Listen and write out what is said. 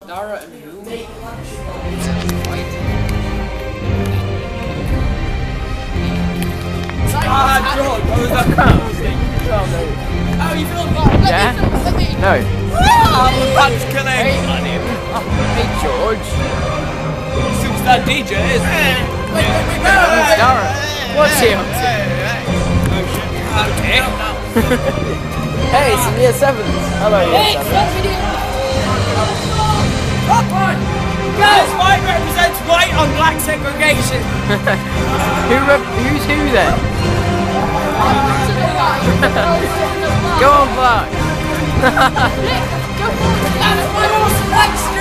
Dara and who? George, what was that? How are you feeling about it? Yeah? No. That's killing! Hey, George. Superstar DJs! Dara, what's he up to? Okay. Hey, it's in year 7. Hello, year 7. Guys, white represents white on black segregation! Who's who then? Go on, Black! That's my awesome